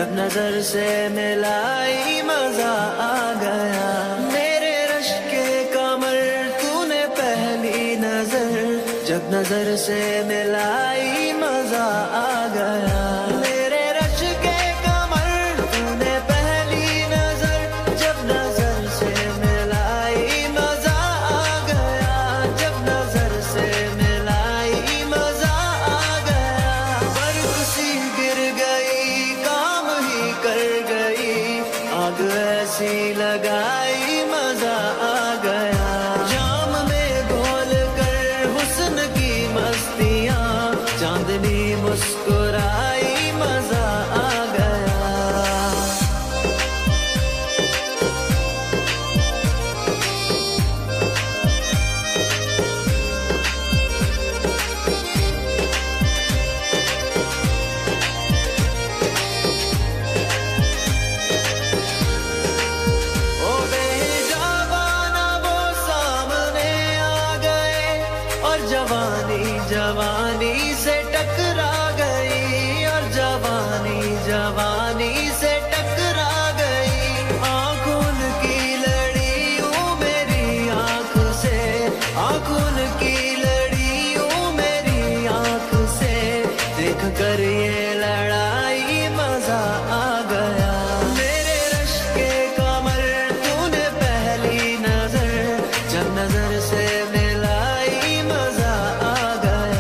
जब नजर से मिलाई मजा आ गया। मेरे रश के कमर तूने पहली नजर, जब नजर से मिलाई मजा आ गया। मेरे रश के कमर तूने पहली नजर, जब नजर से मिलाई मजा आ गया। जब नजर से मिलाई मजा आ गया। बर्फ सी गिर गई, काम ही कर गई, आग ऐसी लगाई मजा आ गया। जाम में घोल कर हुस्न की मस्तियां, चांदनी मुस्कुराई मजा आ गया। ओ बेजाबाना वो सामने आ गए, और जवानी जवानी से टकरा गई, और जवानी जवानी से टकरा गई। आंखों की लड़ी यूं मेरी आंख से, आंखों की लड़ी यूं मेरी आंख से, देख कर ये लड़ाई मजा आ गया। मेरे रश के कमर तूने पहली नजर, जब नजर से मिलाई मजा आ गया।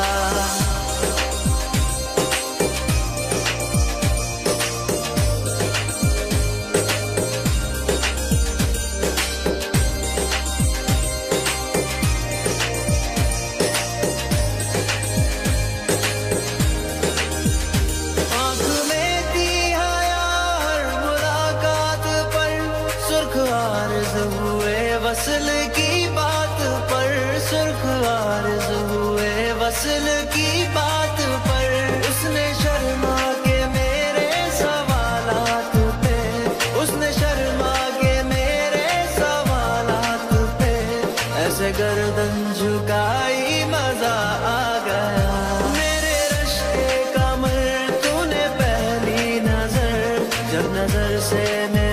आँख में थी हया हर मुलाकात पर, सुर्ख आरज़ हुए वसल की बात पर, सुर्ख आरज़ हुए वसल की बात पर। उसने शर्मा के मेरे सवालात पे, उसने शर्मा के मेरे सवालात पे, ऐसे गर्दन झुकाई मजा आ गया। मेरे रश के कमर तूने पहली नजर, जब नजर से